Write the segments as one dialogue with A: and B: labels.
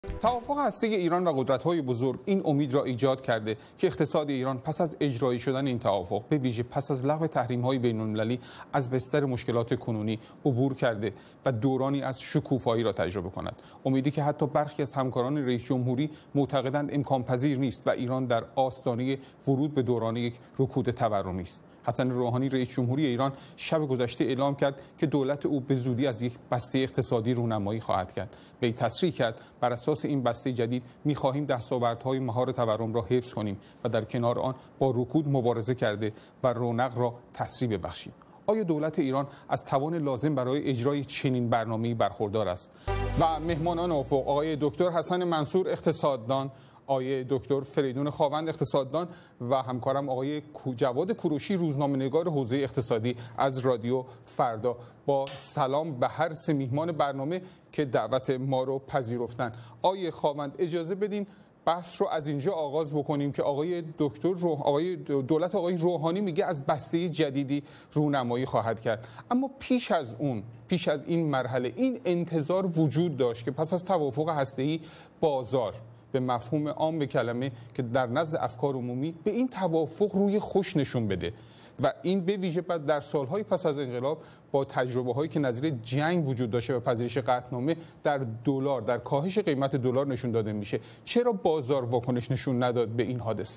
A: توافق هسته‌ای ایران و قدرت‌های بزرگ این امید را ایجاد کرده که اقتصاد ایران پس از اجرایی شدن این توافق، به ویژه پس از لغو تحریم‌های بین‌المللی، از بستر مشکلات کنونی عبور کرده و دورانی از شکوفایی را تجربه کند. امیدی که حتی برخی از همکاران رئیس جمهوری معتقدند امکان پذیر نیست و ایران در آستانه ورود به دوران یک رکود تورمی است. حسن روحانی رئیس جمهوری ایران شب گذشته اعلام کرد که دولت او به زودی از یک بسته اقتصادی رونمایی خواهد کرد. وی تصریح کرد بر اساس این بسته جدید می‌خواهیم دستاوردهای مهار تورم را حفظ کنیم و در کنار آن با رکود مبارزه کرده و رونق را تسریع ببخشیم. آیا دولت ایران از توان لازم برای اجرای چنین برنامه‌ای برخوردار است؟ و مهمانان افق آقای دکتر حسن منصور اقتصاددان، آقای دکتر فریدون خاوند اقتصاددان و همکارم آقای جواد کوروشی روزنامه‌نگار حوزه اقتصادی از رادیو فردا. با سلام به هر سه میهمان برنامه که دعوت ما رو پذیرفتن. آقای خاوند اجازه بدین بحث رو از اینجا آغاز بکنیم که آقای دولت آقای روحانی میگه از بسته جدیدی رونمایی خواهد کرد، اما پیش از این مرحله این انتظار وجود داشت که پس از توافق هسته‌ای بازار به مفهوم عام کلمه که در نزد افکار عمومی به این توافق روی خوش نشون بده و این به ویژه بعد در سالهای پس از انقلاب با تجربه هایی که نظیر جنگ وجود داشته و پذیرش قطعنامه در کاهش قیمت دلار نشون داده میشه. چرا بازار واکنش نشون نداد به این حادثه؟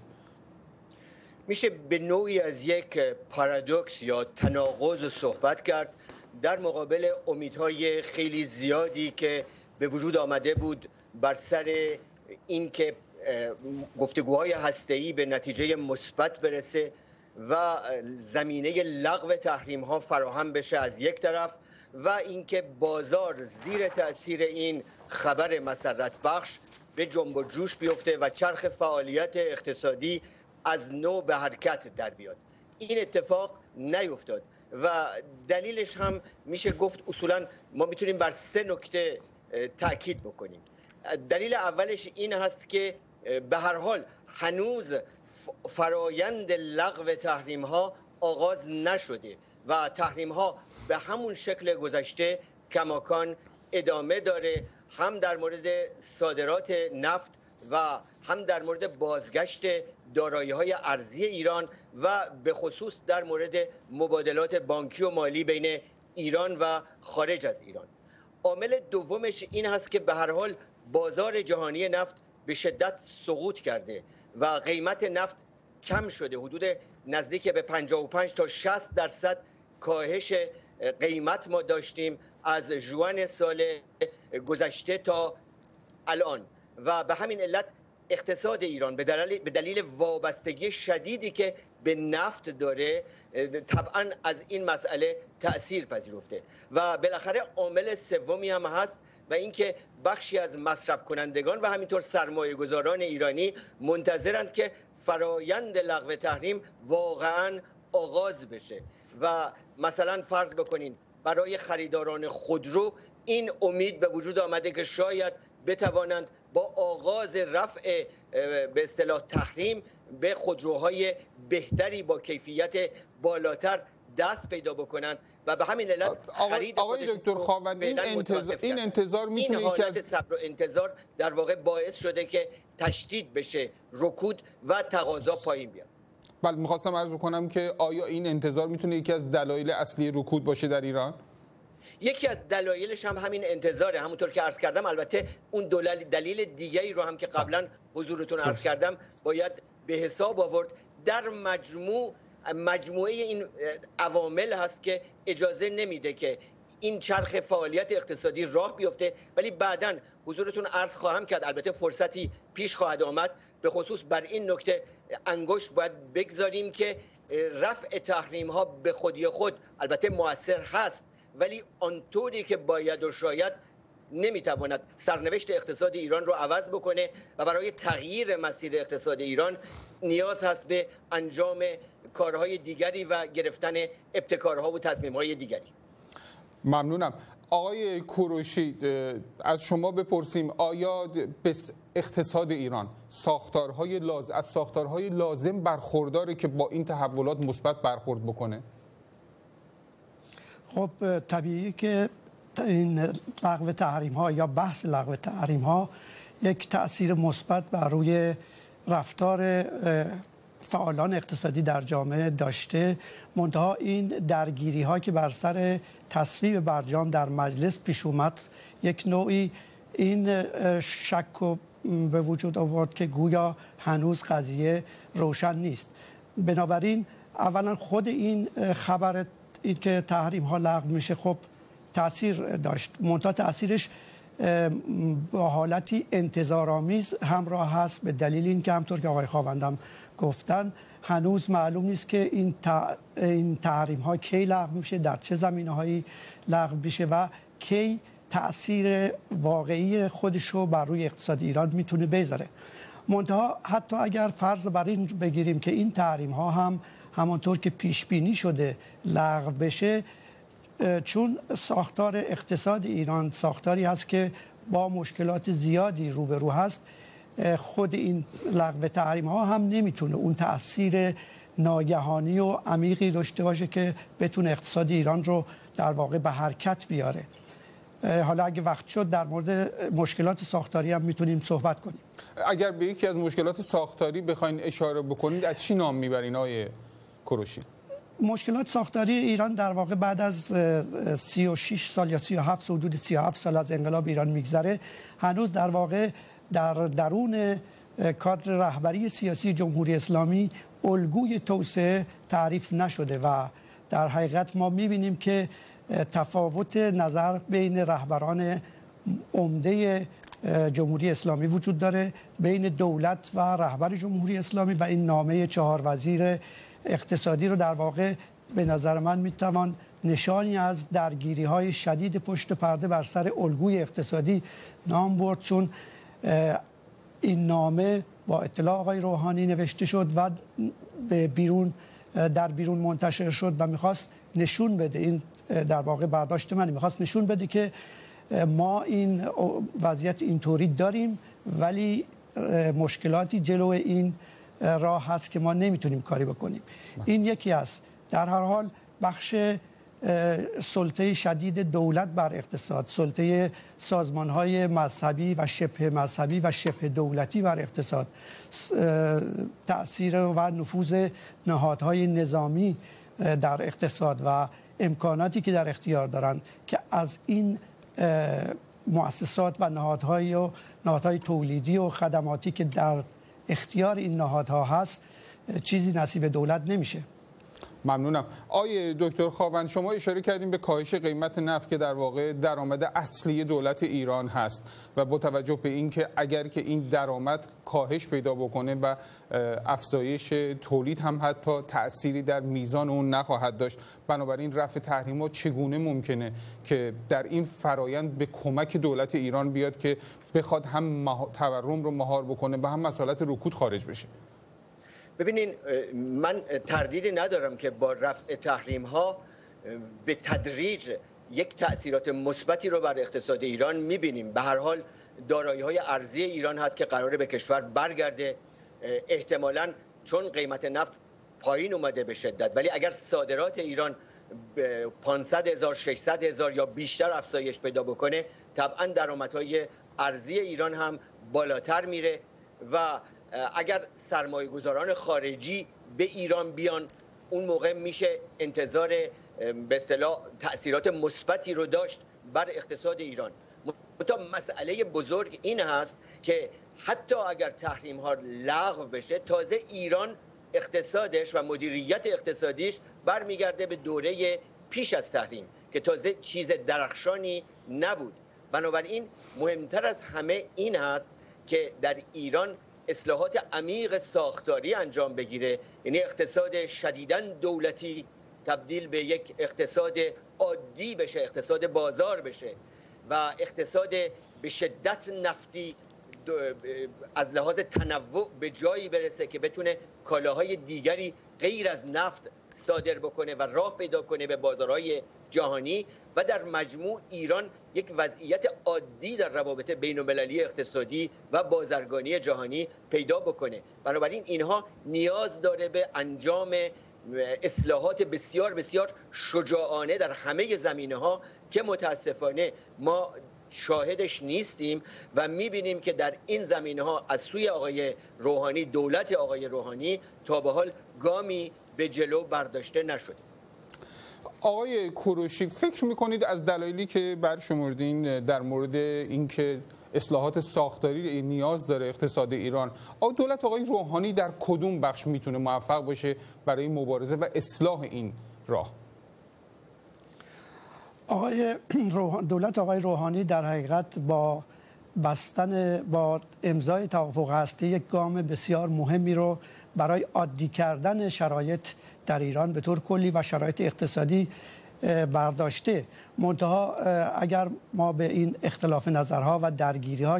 B: میشه به نوعی از یک پارادوکس یا تناقض صحبت کرد در مقابل امیدهای خیلی زیادی که به وجود آمده بود بر سر اینکه گفتگوهای هسته‌ای به نتیجه مثبت برسه و زمینه لغو تحریم ها فراهم بشه از یک طرف، و اینکه بازار زیر تأثیر این خبر مسرت بخش به جنب و جوش بیفته و چرخ فعالیت اقتصادی از نو به حرکت در بیاد. این اتفاق نیفتاد و دلیلش هم میشه گفت اصولا ما میتونیم بر سه نکته تاکید بکنیم. دلیل اولش این هست که به هر حال هنوز فرایند لغو تحریم ها آغاز نشده و تحریم ها به همون شکل گذشته کماکان ادامه داره، هم در مورد صادرات نفت و هم در مورد بازگشت دارایی‌های ارزی ایران و به خصوص در مورد مبادلات بانکی و مالی بین ایران و خارج از ایران. عامل دومش این هست که به هر حال بازار جهانی نفت به شدت سقوط کرده و قیمت نفت کم شده، حدود نزدیک به 55 تا 60% کاهش قیمت ما داشتیم از ژوئن سال گذشته تا الان و به همین علت اقتصاد ایران به دلیل وابستگی شدیدی که به نفت داره طبعا از این مسئله تأثیر پذیرفته و بالاخره عامل سومی هم هست و اینکه بخشی از مصرف کنندگان و همینطور سرمایه گذاران ایرانی منتظرند که فرایند لغو تحریم واقعا آغاز بشه و مثلا فرض بکنین برای خریداران خودرو این امید به وجود آمده که شاید بتوانند با آغاز رفع به اصطلاح تحریم به خودروهای بهتری با کیفیت بالاتر دست پیدا بکنند و به همین علت خرید
A: آقای دکتر خاوند این انتظار میتونه
B: این حالت صبر و انتظار در واقع باعث شده که تشدید بشه رکود و تقاضا پایین بیاد.
A: بله، میخواستم عرض بکنم که آیا این انتظار میتونه یکی از دلایل اصلی رکود باشه در ایران؟
B: یکی از دلایلش هم همین انتظاره، همونطور که عرض کردم. البته اون دلیل دیگری رو هم که قبلا حضورتون عرض کردم باید به حساب آورد. در مجموعه این عوامل هست که اجازه نمیده که این چرخ فعالیت اقتصادی راه بیفته، ولی بعداً حضورتون عرض خواهم کرد، البته فرصتی پیش خواهد آمد به خصوص بر این نکته انگشت باید بگذاریم که رفع تحریم ها به خودی خود البته مؤثر هست، ولی آنطوری که باید و شاید نمیتواند سرنوشت اقتصاد ایران رو عوض بکنه و برای تغییر مسیر اقتصاد ایران نیاز هست به انجام کارهای دیگری و گرفتن ابتکارها و تصمیمهای دیگری.
A: ممنونم. آقای کوروشی از شما بپرسیم آیا به اقتصاد ایران از ساختارهای لازم برخورداره که با این تحولات مثبت برخورد بکنه؟
C: خب طبیعی که این لغو تحریم ها یا بحث لغو تحریم ها یک تأثیر مثبت بر روی رفتار فعالان اقتصادی در جامعه داشته. منتها این درگیری ها که بر سر تصویب برجام در مجلس پیش اومد یک نوعی این شک رو به وجود آورد که گویا هنوز قضیه روشن نیست. بنابراین اولا خود این خبر این که تحریم ها لغو میشه خب تأثیر داشت، منتها تأثیرش با حالتی انتظارآمیز همراه هست، به دلیل اینکه همطور که آقای خاوندم گفتن هنوز معلوم نیست که این تحریم ها کی لغو میشه، در چه زمینه‌هایی لغو میشه و کی تأثیر واقعی خودش رو بر روی اقتصاد ایران میتونه بذاره. منتها حتی اگر فرض بر این بگیریم که این تحریم ها هم همانطور که پیش بینی شده لغو بشه، چون ساختار اقتصاد ایران ساختاری هست که با مشکلات زیادی روبرو هست، خود این لغو تحریم ها هم نمیتونه اون تأثیر ناگهانی و عمیقی داشته باشه که بتونه اقتصاد ایران رو در واقع به حرکت بیاره. حالا اگه وقت شد در مورد مشکلات ساختاری هم میتونیم صحبت کنیم.
A: اگر به یکی از مشکلات ساختاری بخواین اشاره بکنید از چی نام میبرین آقای کوروشی؟
C: مشکلات ساختاری ایران در واقع بعد از 36 سال یا 37 حدود 37 سال از انقلاب ایران میگذره، هنوز در واقع در درون کادر رهبری سیاسی جمهوری اسلامی الگوی توسعه تعریف نشده و در حقیقت ما میبینیم که تفاوت نظر بین رهبران عمده جمهوری اسلامی وجود داره، بین دولت و رهبر جمهوری اسلامی، و این نامه 4 وزیر اقتصادی رو در واقع به نظر من میتوان نشانی از درگیری های شدید پشت پرده بر سر الگوی اقتصادی نام برد، چون این نامه با اطلاع آقای روحانی نوشته شد و در بیرون منتشر شد و میخواست نشون بده، این در واقع برداشت من میخواست نشون بده که ما این وضعیت اینطوری داریم ولی مشکلاتی جلو این راه هست که ما نمیتونیم کاری بکنیم. این یکی است. در هر حال بخش سلطه شدید دولت بر اقتصاد، سلطه سازمان‌های مذهبی و شبه مذهبی و شبه دولتی بر اقتصاد، تأثیر و نفوذ نهادهای نظامی در اقتصاد و امکاناتی که در اختیار دارند که از این مؤسسات و نهادهای تولیدی و خدماتی که در اختیار این نهادها هست چیزی نصیب دولت نمیشه.
A: ممنونم. آقای دکتر خاوند، شما اشاره کردیم به کاهش قیمت نفت که در واقع درآمد اصلی دولت ایران هست و با توجه به اینکه اگر که این درآمد کاهش پیدا بکنه و افزایش تولید هم حتی تأثیری در میزان اون نخواهد داشت، بنابراین رفع تحریمات چگونه ممکنه که در این فرایند به کمک دولت ایران بیاد که بخواد هم تورم رو مهار بکنه و هم مسئلات رکود خارج بشه؟
B: ببینین، من تردیدی ندارم که با رفع تحریم ها به تدریج یک تأثیرات مثبتی رو بر اقتصاد ایران میبینیم. به هر حال دارایی های ارزی ایران هست که قراره به کشور برگرده، احتمالاً چون قیمت نفت پایین اومده به شدت، ولی اگر صادرات ایران 500,000 600,000 یا بیشتر افزایش پیدا بکنه، طبعاً درآمدهای ارزی ایران هم بالاتر میره و اگر سرمایه گذاران خارجی به ایران بیان، اون موقع میشه انتظار به اصطلاح تأثیرات مثبتی رو داشت بر اقتصاد ایران. مسئله بزرگ این هست که حتی اگر تحریم ها لغو بشه، تازه ایران اقتصادش و مدیریت اقتصادیش برمیگرده به دوره پیش از تحریم که تازه چیز درخشانی نبود. بنابراین مهمتر از همه این هست که در ایران اصلاحات عمیق ساختاری انجام بگیره، یعنی اقتصاد شدیداً دولتی تبدیل به یک اقتصاد عادی بشه، اقتصاد بازار بشه و اقتصاد به شدت نفتی از لحاظ تنوع به جایی برسه که بتونه کالاهای دیگری غیر از نفت صادر بکنه و راه پیدا کنه به بازارهای جهانی و در مجموع ایران یک وضعیت عادی در روابط بین‌المللی اقتصادی و بازرگانی جهانی پیدا بکنه. بنابراین اینها نیاز داره به انجام اصلاحات بسیار بسیار شجاعانه در همه زمینه‌ها که متاسفانه ما شاهدش نیستیم و میبینیم که در این زمینه‌ها از سوی آقای روحانی، دولت آقای روحانی تا به حال گامی به جلو برداشته نشده.
A: آقای کوروشی، فکر میکنید از دلایلی که برشمردین در مورد اینکه اصلاحات ساختاری نیاز داره اقتصاد ایران، دولت آقای روحانی در کدوم بخش میتونه موفق باشه برای مبارزه و اصلاح این راه؟
C: دولت آقای روحانی در حقیقت با امضای توافق هسته یک گام بسیار مهمی رو برای عادی کردن شرایط در ایران به طور کلی و شرایط اقتصادی برداشته. منتها اگر ما به این اختلاف نظرها و درگیری‌ها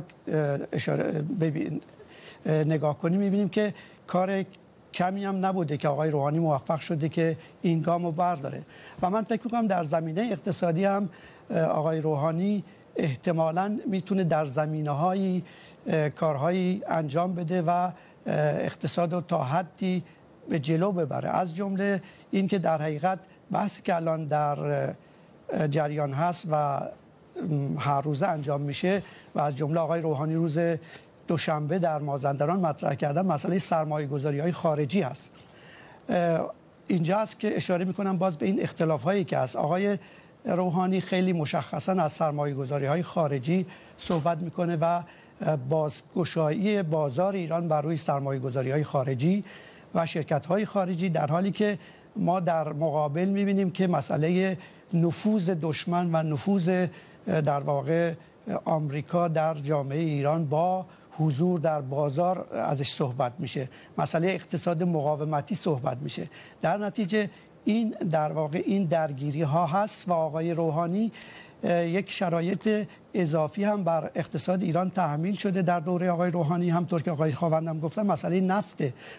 C: نگاه کنیم می‌بینیم که کار کمی هم نبوده که آقای روحانی موفق شده که این گام رو برداره و من فکر می‌کنم در زمینه اقتصادی هم آقای روحانی احتمالاً میتونه در زمینه‌های کارهایی انجام بده و اقتصاد رو تا حدی به جلو ببره. از جمله این که در حقیقت بحثی که الان در جریان هست و هر روزه انجام میشه و از جمله آقای روحانی روز دوشنبه در مازندران مطرح کردن مسئله سرمایه‌گذاری‌های خارجی هست. اینجا است که اشاره میکنم باز به این اختلاف‌هایی که هست. آقای روحانی خیلی مشخصاً از سرمایه‌گذاری‌های خارجی صحبت میکنه و بازگشایی بازار ایران بر روی سرمایه‌گذاری‌های خارجی و شرکت‌های خارجی، در حالی که ما در مقابل می‌بینیم که مسئله نفوذ دشمن و نفوذ در واقع آمریکا در جامعه ایران با حضور در بازار ازش صحبت میشه، مسئله اقتصاد مقاومتی صحبت میشه. در نتیجه این در واقع این درگیری ها هست و آقای روحانی یک شرایط اضافی هم بر اقتصاد ایران تحمیل شده در دوره آقای روحانی. همطور که آقای خاوندم گفتن مسئله نفت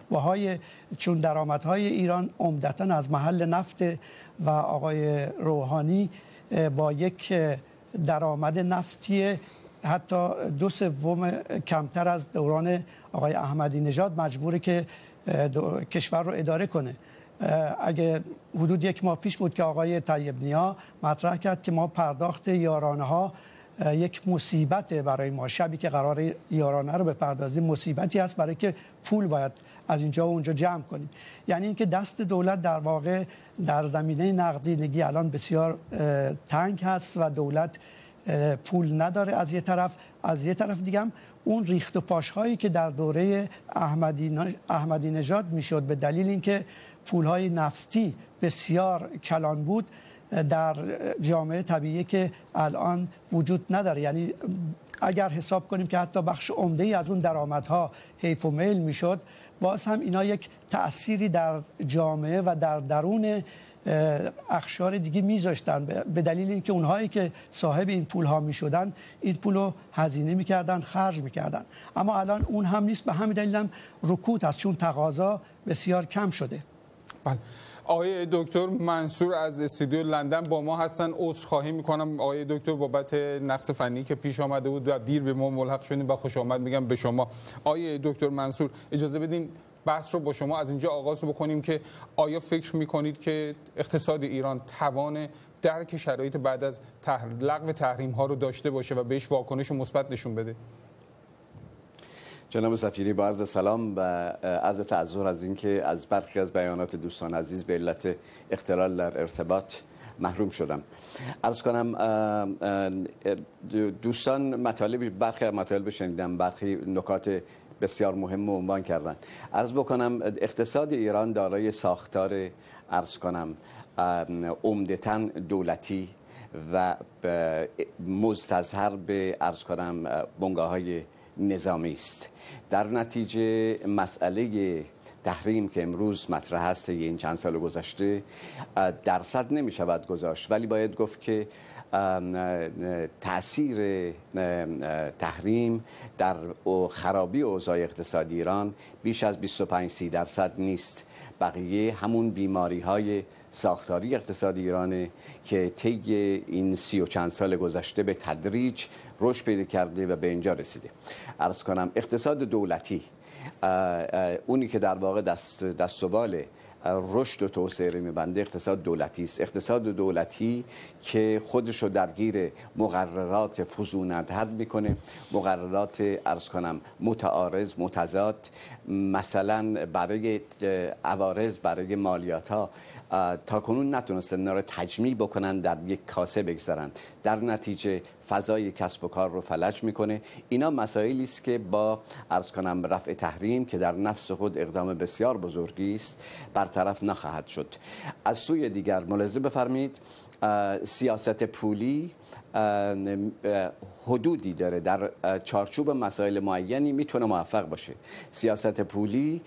C: چون درآمدهای ایران عمدتاً از محل نفت و آقای روحانی با یک درآمد نفتی حتی 2/3 کمتر از دوران آقای احمدی نژاد مجبوره که کشور رو اداره کنه. اگه حدود 1 ماه پیش بود که آقای طیب نیا مطرح کرد که ما پرداخت یارانه ها یک مصیبت برای ما، شبی که قرار یارانه رو بپردازیم مصیبتی است برای که پول باید از اینجا و اونجا جمع کنیم. یعنی اینکه دست دولت در واقع در زمینه نقدینگی الان بسیار تنگ هست و دولت پول نداره از یه طرف دیگه هم اون ریخت و پاش هایی که در دوره احمدی نژاد میشد به دلیل اینکه پولهای نفتی بسیار کلان بود در جامعه طبیعی که الان وجود نداره. یعنی اگر حساب کنیم که حتی بخش عمده‌ای از اون درآمدها حیف و میل میشد، باز هم اینا یک تأثیری در جامعه و در درون اقشار دیگه میذاشتن به دلیل اینکه اونهایی که صاحب این پول ها میشدن این پول رو هزینه میکردن، خرج میکردن. اما الان اون هم نیست، به همین دلیل هم رکود هست چون تقاضا بسیار کم شده.
A: بله. آقای دکتر منصور از استودیو لندن با ما هستن. عذرخواهی میکنم آقای دکتر بابت نقص فنی که پیش آمده بود و دیر به ما ملحق شدیم و خوش آمد میگم به شما. آقای دکتر منصور اجازه بدین بحث رو با شما از اینجا آغاز بکنیم که آیا فکر میکنید که اقتصاد ایران توان درک شرایط بعد از لغو تحریم ها رو داشته باشه و بهش واکنش مثبت نشون بده؟
D: جناب سفیری، با عرض سلام و عرض تعذر از اینکه از برخی از بیانات دوستان عزیز به علت اختلال در ارتباط محروم شدم. عرض کنم دوستان برخی مطالب شنیدم، برخی نکات بسیار مهم و عنوان کردن. عرض بکنم اقتصاد ایران دارای ساختار عرض کنم عمدتاً دولتی و مستظهر به عرض کنم بنگاه‌های نظامی است. در نتیجه مسئله تحریم که امروز مطرح است این چند سال گذشته درصد نمی شود گذاشت، ولی باید گفت که تأثیر تحریم در خرابی اوضاع اقتصادی ایران بیش از 25-30% نیست. بقیه همون بیماری های ساختاری اقتصادی ایرانه که طی این 30 و چند سال گذشته به تدریج رشد پیدا کرده و به اینجا رسیده. عرض کنم اقتصاد دولتی اونی که در واقع دست و بال رشد و توسعه میبنده اقتصاد دولتی است. اقتصاد دولتی که خودش رو درگیر مقررات فزونت حد میکنه، مقررات عرض کنم متعارض متضاد، مثلا برای عوارض برای مالیات ها تا کنون نتونستن اینا رو تجمیع بکنن در یک کاسه بگذارن، در نتیجه فضای کسب و کار رو فلج میکنه. اینا مسائلی است که با عرض کنم رفع تحریم که در نفس خود اقدام بسیار بزرگی است برطرف نخواهد شد. از سوی دیگر ملاحظه بفرمایید سیاست پولی حدودی داره، در چارچوب مسائل معینی میتونه موفق باشه. سیاست پولی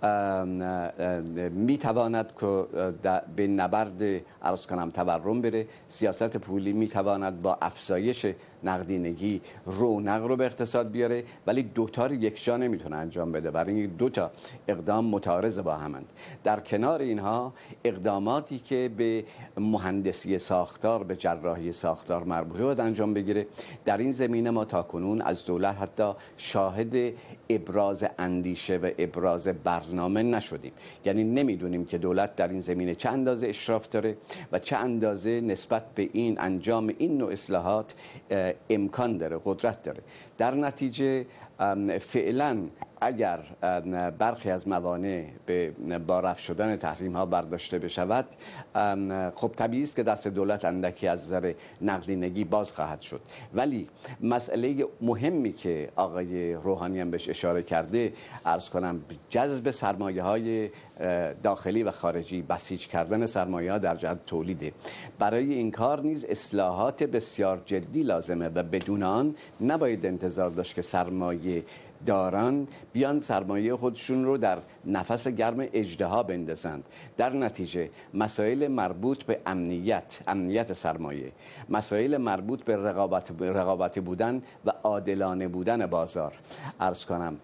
D: میتواند که به نبرد عرض کنم تورم بره. سیاست پولی میتواند با افزایش نقدینگی رونق رو به اقتصاد بیاره، ولی دوتا رو یکجا نمیتونه انجام بده، برای این دوتا اقدام متعارض با همند. در کنار اینها اقداماتی که به مهندسی ساختار، به جراحی ساختار مربوطه باید انجام بگیره. در این زمینه ما تاکنون از دولت حتی شاهد ابراز اندیشه و ابراز برنامه نشدیم، یعنی نمیدونیم که دولت در این زمینه چه اندازه اشراف داره و چه اندازه نسبت به این انجام این نوع اصلاحات امکان داره، قدرت داره. در نتیجه فعلا اگر برخی از موانع با رفع شدن تحریم ها برداشته بشود، خب طبیعی است که دست دولت اندکی از نظر نقدینگی باز خواهد شد. ولی مسئله مهمی که آقای روحانی هم بهش اشاره کرده، عرض کنم جذب سرمایه های داخلی و خارجی، بسیج کردن سرمایه ها در جهت تولیده. برای این کار نیز اصلاحات بسیار جدی لازمه و بدون آن نباید انتظار داشت که سرمایه داران بیان سرمایه خودشون رو در نفس گرم اژدها بندازند. در نتیجه مسائل مربوط به امنیت سرمایه، مسائل مربوط به رقابت بودن و عادلانه بودن بازار، عرض کنم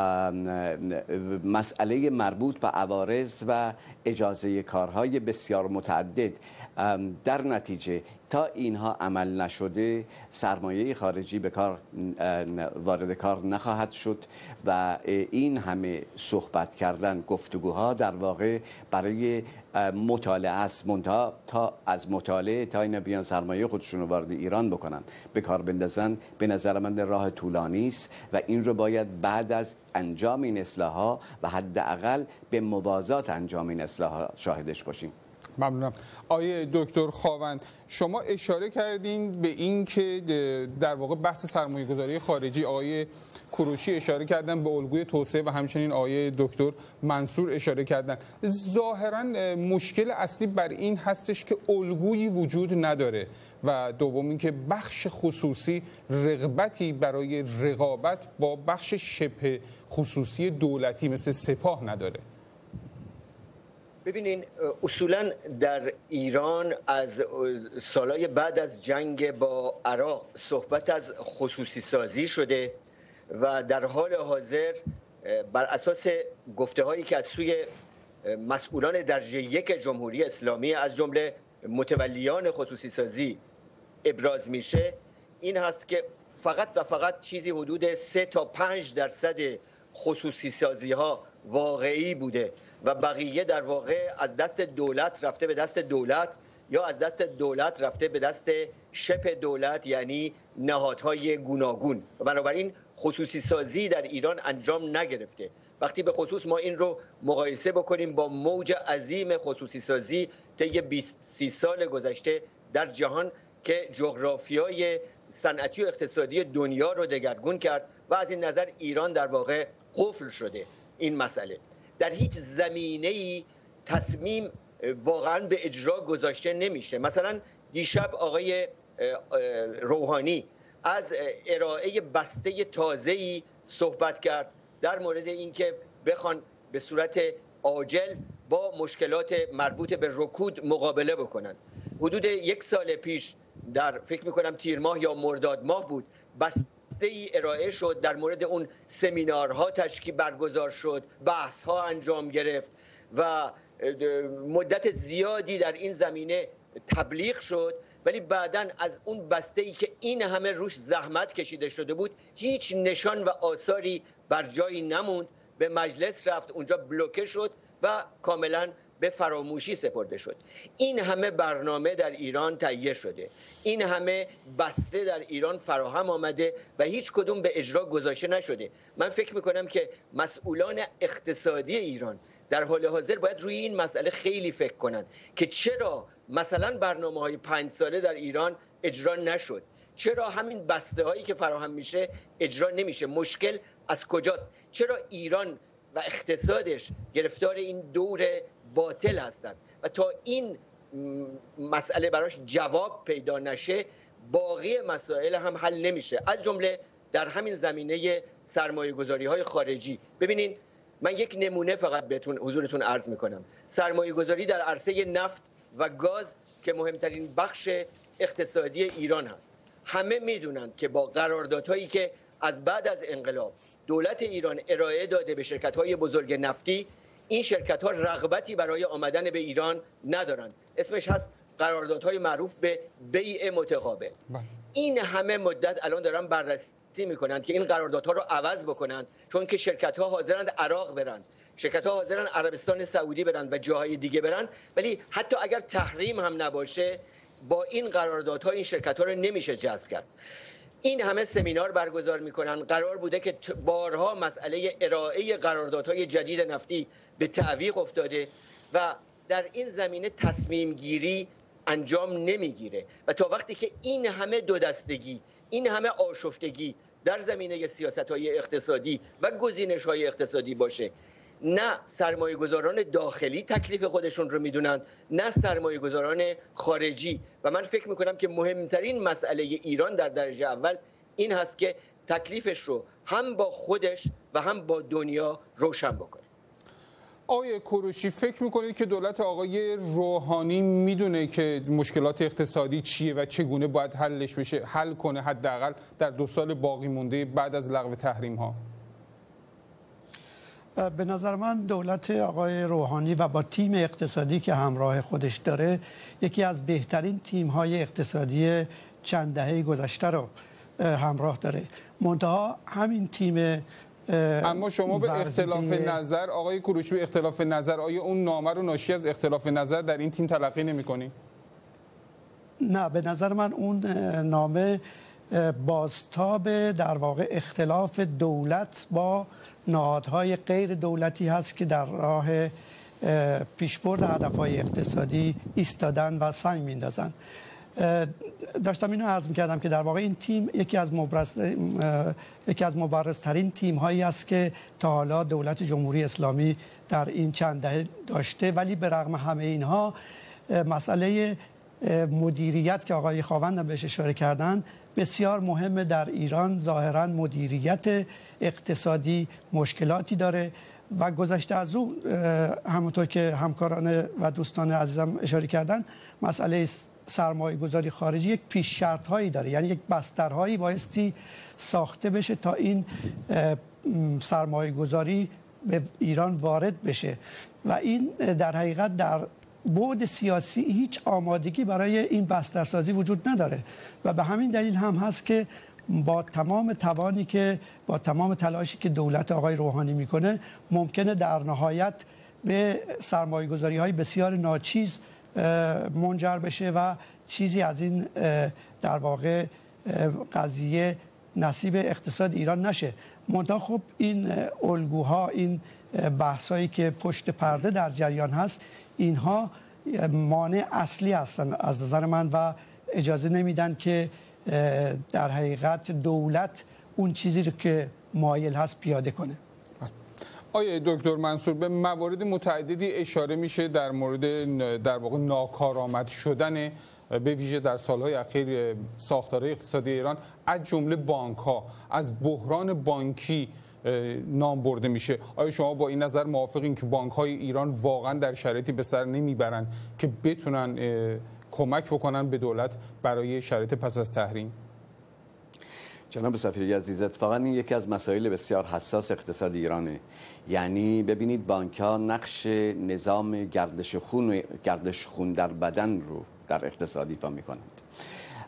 D: مسئله مربوط به عوارض و اجازه کارهای بسیار متعدد. در نتیجه تا اینها عمل نشده سرمایه خارجی به کار وارد کار نخواهد شد و این همه صحبت کردن، گفتگوها در واقع برای مطالعه است. منتها تا از مطالعه تا اینا بیان سرمایه خودشون رو وارد ایران بکنن، به کار بندازن، به نظر من راه طولانی است و این رو باید بعد از انجام این اصلاحات و حداقل به موازات انجام این اصلاحات شاهدش باشیم.
A: ممنونم. آقای دکتر خاوند، شما اشاره کردین به این که در واقع بحث سرمایه‌گذاری خارجی، آقای کوروشی اشاره کردن به الگوی توسعه و همچنین آقای دکتر منصور اشاره کردن. ظاهرا مشکل اصلی بر این هستش که الگویی وجود نداره و دوم اینکه بخش خصوصی رغبتی برای رقابت با بخش شبه خصوصی دولتی مثل سپاه نداره.
B: ببینین اصولا در ایران از سالهای بعد از جنگ با عراق صحبت از خصوصی سازی شده و در حال حاضر بر اساس گفته هایی که از سوی مسئولان درجه یک جمهوری اسلامی از جمله متولیان خصوصی سازی ابراز میشه این هست که فقط و فقط چیزی حدود 3 تا 5% خصوصی سازی ها واقعی بوده و بقیه در واقع از دست دولت رفته به دست دولت یا از دست دولت رفته به دست شبه دولت، یعنی نهادهای گوناگون. و بنابراین خصوصی سازی در ایران انجام نگرفته. وقتی به خصوص ما این رو مقایسه بکنیم با موج عظیم خصوصی سازی طی 20-30 سال گذشته در جهان که جغرافیای صنعتی و اقتصادی دنیا رو دگرگون کرد و از این نظر ایران در واقع قفل شده این مسئله. در هیچ زمینه‌ای تصمیم واقعا به اجرا گذاشته نمیشه. مثلا دیشب آقای روحانی از ارائه بسته تازه‌ای صحبت کرد در مورد اینکه بخوان به صورت عاجل با مشکلات مربوط به رکود مقابله بکنن. حدود 1 سال پیش در فکر میکنم تیر ماه یا مرداد ماه بود بسته ای ارائه شد، در مورد اون سمینارها برگزار شد، بحث ها انجام گرفت و مدت زیادی در این زمینه تبلیغ شد، ولی بعداً از اون بسته ای که این همه روش زحمت کشیده شده بود هیچ نشان و آثاری بر جایی نموند. به مجلس رفت، اونجا بلوکه شد و کاملا به فراموشی سپرده شد. این همه برنامه در ایران تهیه شده، این همه بسته در ایران فراهم آمده و هیچ کدوم به اجرا گذاشته نشده. من فکر میکنم که مسئولان اقتصادی ایران در حال حاضر باید روی این مسئله خیلی فکر کنند که چرا مثلا برنامه‌های 5 ساله در ایران اجرا نشد، چرا همین بسته هایی که فراهم میشه اجرا نمیشه، مشکل از کجاست، چرا ایران و اقتصادش گرفتار این دور باطل هستند و تا این مسئله براش جواب پیدا نشه باقی مسائل هم حل نمیشه، از جمله در همین زمینه سرمایه‌گذاری های خارجی. ببینین من یک نمونه فقط بهتون حضورتون عرض میکنم. سرمایه‌گذاری در عرصه نفت و گاز که مهمترین بخش اقتصادی ایران هست، همه میدونند که با قراردادهایی که از بعد از انقلاب دولت ایران ارائه داده به شرکت‌های بزرگ نفتی، این شرکت‌ها رغبتی برای آمدن به ایران ندارند. اسمش هست قراردادهای معروف به بیع متقابل. این همه مدت الان دارن بررسی میکنند که این قراردادها رو عوض بکنند، چون که شرکت‌ها حاضرند عراق برند، شرکت‌ها حاضرند عربستان سعودی برند و جاهای دیگه برند، ولی حتی اگر تحریم هم نباشه با این قراردادها این شرکت‌ها رو نمیشه جذب کرد. این همه سمینار برگزار میکنن، قرار بوده که بارها مسئله ارائه قراردادهای جدید نفتی به تعویق افتاده و در این زمینه تصمیم گیری انجام نمیگیره و تا وقتی که این همه دو دستگی، این همه آشفتگی در زمینه سیاست‌های اقتصادی و گزینش‌های اقتصادی باشه، نه سرمایه‌گذاران داخلی تکلیف خودشون رو میدونن، نه سرمایه‌گذاران خارجی. و من فکر میکنم که مهمترین مسئله ایران در درجه اول این هست که تکلیفش رو هم با خودش و هم با دنیا روشن بکنه.
A: آقای کوروشی، فکر میکنید که دولت آقای روحانی میدونه که مشکلات اقتصادی چیه و چگونه باید حلش بشه، حل کنه حداقل در 2 سال باقی مونده بعد از لغو تحریم ها؟
C: به نظر من دولت آقای روحانی و با تیم اقتصادی که همراه خودش داره یکی از بهترین تیم‌های اقتصادی چند دهه گذشته رو همراه داره. منتها همین تیم
A: اما شما به اختلاف نظر آقای کوروشی، به اختلاف نظر، آیا اون نامه رو ناشی از اختلاف نظر در این تیم تلقی نمی‌کنی؟
C: نه، به نظر من اون نامه بازتاب در واقع اختلاف دولت با نهادهای غیر دولتی هست که در راه پیشبرد هدفهای اقتصادی ایستادن و سنگ میندازن. داشتم اینو عرض می‌کردم که در واقع این تیم یکی از مبرزترین تیم‌هایی است که تا حالا دولت جمهوری اسلامی در این چند دهه داشته، ولی به رغم همه اینها مسئله مدیریت که آقای خاوند بهش اشاره کردن بسیار مهمه. در ایران ظاهراً مدیریت اقتصادی مشکلاتی داره و گذشته از اون همونطور که همکاران و دوستان عزیزم اشاره کردن مسئله سرمایه گذاری خارجی یک پیش شرط هایی داره، یعنی یک بسترهایی بایستی ساخته بشه تا این سرمایه گذاری به ایران وارد بشه و این در حقیقت در بعد سیاسی هیچ آمادگی برای این بسترسازی وجود نداره و به همین دلیل هم هست که با تمام توانی که با تمام تلاشی که دولت آقای روحانی میکنه ممکنه در نهایت به سرمایه‌گذاری های بسیار ناچیز منجر بشه و چیزی از این در واقع قضیه نصیب اقتصاد ایران نشه. منتها خب این الگوها، این بحثایی که پشت پرده در جریان هست، اینها مانع اصلی هستن از نظر من و اجازه نمیدن که در حقیقت دولت اون چیزی رو که مایل هست پیاده کنه.
A: آقای دکتر منصور، به موارد متعددی اشاره میشه در مورد در واقع ناکارآمد شدن به ویژه در سالهای اخیر ساختارهای اقتصادی ایران، از جمله بانک‌ها، از بحران بانکی نام برده میشه. آیا شما با این نظر موافقین که بانک‌های ایران واقعا در شرایطی به سر نمیبرن که بتونن کمک بکنن به دولت برای شرایط پس از تحریم؟
D: جناب سفیری عزیز، اتفاقا این یکی از مسائل بسیار حساس اقتصاد ایرانه. یعنی ببینید بانک‌ها نقش نظام گردش خون در بدن رو در اقتصاد ایفا می‌کنند.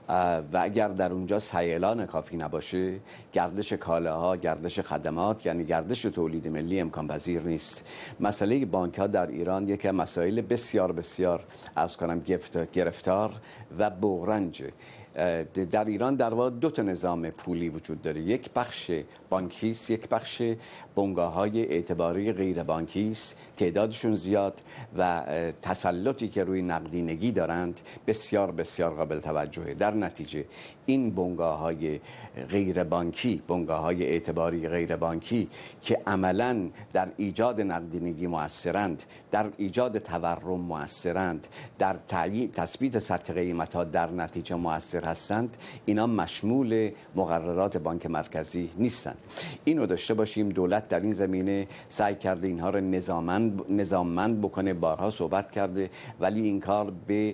D: و اگر در اونجا سیلان کافی نباشه، گردش کالاها، گردش خدمات، یعنی گردش تولید ملی امکان پذیر نیست. مسئله بانک ها در ایران یکی از مسائل بسیار بسیار عرض کنم گرفتار و بغرنج. در ایران در واقع دو تا نظام پولی وجود داره، یک بخش بانکی است، یک بخش بنگاه‌های اعتباری غیر بانکی است. تعدادشون زیاد و تسلطی که روی نقدینگی دارند بسیار بسیار قابل توجهه. در نتیجه این بنگاه‌های غیر بانکی، بنگاه‌های اعتباری غیر بانکی که عملاً در ایجاد نقدینگی مؤثرند، در ایجاد تورم مؤثرند، در تثبیت سطح قیمت‌ها در نتیجه مؤثر هستند، اینا مشمول مقررات بانک مرکزی نیستند. اینو داشته باشیم. دولت در این زمینه سعی کرده اینها رو نظاممند بکنه، بارها صحبت کرده، ولی این کار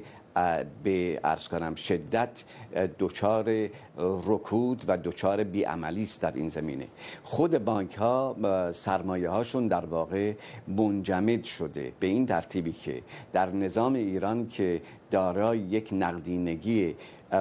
D: به عرض کنم شدت دچار رکود و دچار بیعملی است. در این زمینه خود بانک ها سرمایه هاشون در واقع منجمد شده به این ترتیبی که در نظام ایران که دارای یک نقدینگی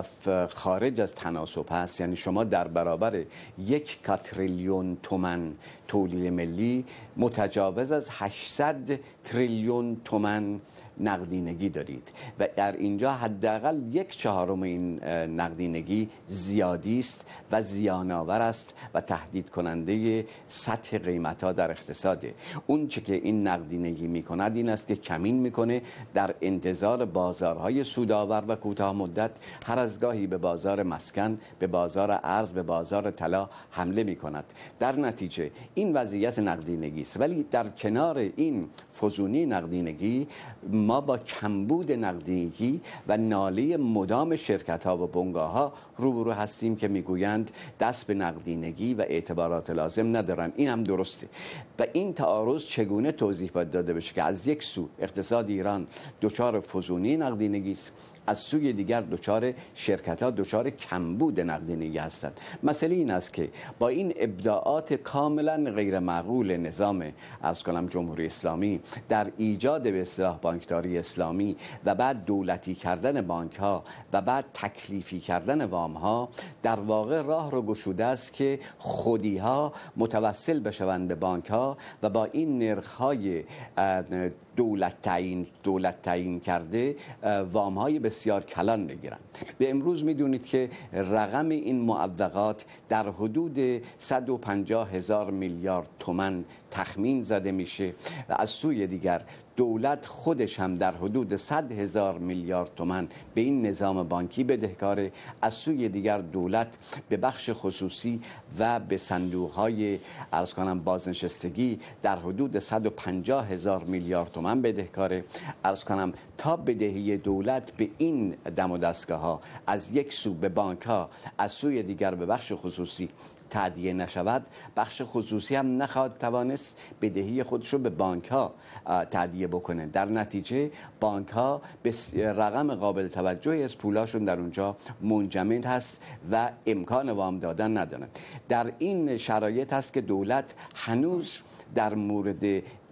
D: خارج از تناسب هست، یعنی شما در برابر 1 کاتریلیون تومان تولید ملی متجاوز از 800 تریلیون تومان نقدینگی دارید و در اینجا حداقل 1/4 این نقدینگی زیادی است و زیان‌آور است و تهدید کننده سطح قیمت‌ها در اقتصاده. اون چه که این نقدینگی می‌کند این است که کمین می‌کنه در انتظار بازارهای سودآور و کوتاه مدت، هر از گاهی به بازار مسکن، به بازار ارز، به بازار طلا حمله می‌کند. در نتیجه این وضعیت نقدینگی است. ولی در کنار این فزونی نقدینگی ما با کمبود نقدینگی و ناله مدام شرکت‌ها و بنگاه‌ها روبرو هستیم که میگویند دست به نقدینگی و اعتبارات لازم ندارن. این هم درسته و این تعارض چگونه توضیح باید داده بشه که از یک سو اقتصاد ایران دچار فزونی نقدینگی است، از سوی دیگر دچار شرکت‌ها دچار کمبود نقدینگی هستند. مسئله این است که با این ابداعات کاملا غیر معقول نظام عرض کنم جمهوری اسلامی در ایجاد به اصطلاح بانکداری اسلامی و بعد دولتی کردن بانک‌ها و بعد تکلیفی کردن وام‌ها، در واقع راه رو گشوده است که خودی‌ها متوسل بشوند به بانک‌ها و با این نرخ‌های دولت تعیین کرده وام‌های بسیار کلان بگیرن. به امروز میدونید که رقم این معوقات در حدود 150,000 میلیارد تومان تخمین زده میشه و از سوی دیگر دولت خودش هم در حدود 100,000 میلیارد تومان به این نظام بانکی بدهکاره. از سوی دیگر دولت به بخش خصوصی و به صندوق‌های عرض کنم بازنشستگی در حدود 150,000 میلیارد تومان بدهکاره. عرض کنم تا بدهی دولت به این دم و دستگاه‌ها از یک سو به بانک‌ها، از سوی دیگر به بخش خصوصی تادیه نشود، بخش خصوصی هم نخواهد توانست بدهی خودش رو به بانک ها تادیه بکنه. در نتیجه بانک ها به رقم قابل توجهی از پولاشون در اونجا منجمد هست و امکان وام دادن ندارن. در این شرایط هست که دولت هنوز در مورد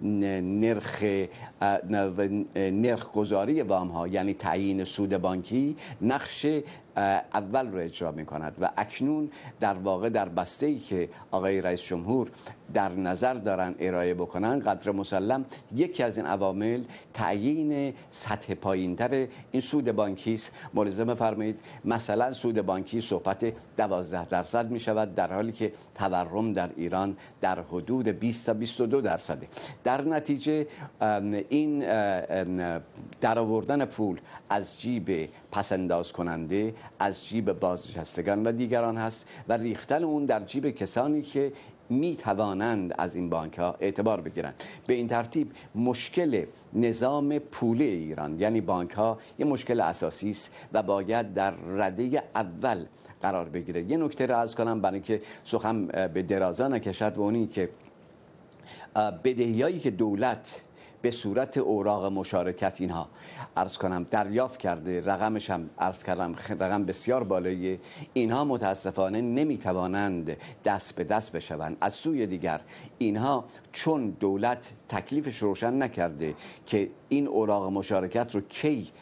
D: نرخ گذاری وام ها، یعنی تعیین سود بانکی، نقش اول رو اجرا می کند و اکنون در واقع در بسته‌ای که آقای رئیس جمهور در نظر دارن ارائه بکنن، قدر مسلم یکی از این عوامل تعیین سطح پایین‌تر این سود بانکی است. ملاحظه بفرمایید مثلا سود بانکی صحبت 12% می شود، در حالی که تورم در ایران در حدود 20 تا 22%. در نتیجه این درآوردن پول از جیب پسنداز کننده، از جیب بازنشستگان و دیگران هست و ریختن اون در جیب کسانی که می توانند از این بانک ها اعتبار بگیرند. به این ترتیب مشکل نظام پولی ایران یعنی بانک ها یه مشکل اساسی است و باید در رده اول قرار بگیره. یه نکته را عرض کنم برای اینکه سخن به درازا نکشد و اونی که بدهیایی که دولت به صورت اوراق مشارکت اینها عرض کنم دریافت کرده، رقمش هم عرض کردم رقم بسیار بالایی، اینها متاسفانه نمیتوانند دست به دست بشوند. از سوی دیگر اینها چون دولت تکلیفش روشن نکرده که این اوراق مشارکت رو کی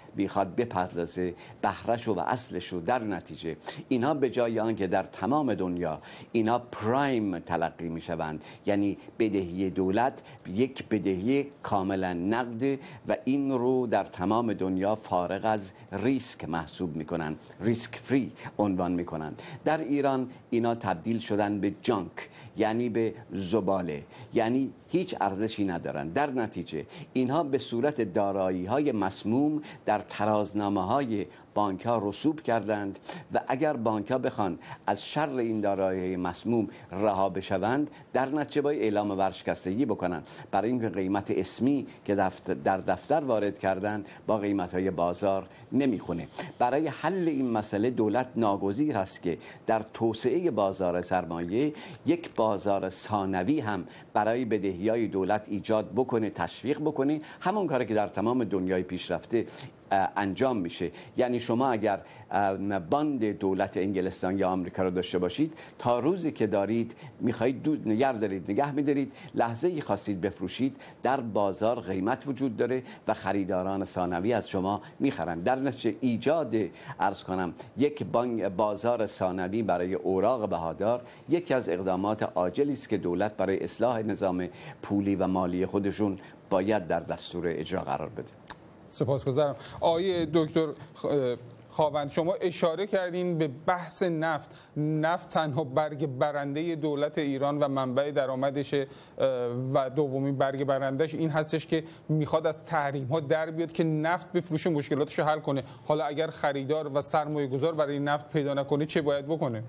D: میخواد بپردازه بهره‌ش و اصلش رو. در نتیجه اینها به جای آنکه در تمام دنیا اینها پرایم تلقی میشوند، یعنی بدهی دولت یک بدهی کاملا نقد و این رو در تمام دنیا فارغ از ریسک محسوب میکنن، ریسک فری عنوان میکنن. در ایران اینا تبدیل شدن به جانک، یعنی به زباله، یعنی هیچ ارزشی ندارن. در نتیجه اینها به صورت دارایی‌های مسموم در ترازنامه‌های بانک‌ها رسوب کردند و اگر بانک‌ها بخوان از شر این دارایی‌های مسموم رها بشوند، در نتیجه باید اعلام ورشکستگی بکنن، برای اینکه قیمت اسمی که در دفتر وارد کردن با قیمت‌های بازار نمیخونه. برای حل این مسئله دولت ناگزیر است که در توسعه بازار سرمایه یک بازار ثانوی هم برای بدهی‌های دولت ایجاد بکنه، تشویق بکنه، همون کاری که در تمام دنیای پیشرفته انجام میشه. یعنی شما اگر باند دولت انگلستان یا آمریکا رو داشته باشید، تا روزی که دارید میخواهید نگه میدارید، لحظه ای خواستید بفروشید، در بازار قیمت وجود داره و خریداران ثانوی از شما میخرن. در نتیجه ایجاد یک بازار ثانوی برای اوراق بهادار یکی از اقدامات عاجلی است که دولت برای اصلاح نظام پولی و مالی خودشون باید در دستور اجرا قرار بده.
A: سپاسگزارم. آقای دکتر خاوند، شما اشاره کردین به بحث نفت. نفت تنها برگ برنده دولت ایران و منبع درآمدشه و دومین برگ برندش این هستش که میخواد از تحریم ها در بیاد که نفت بفروشه، مشکلاتش رو حل کنه. حالا اگر خریدار و سرمایه گذار برای نفت پیدا نکنه چه باید بکنه؟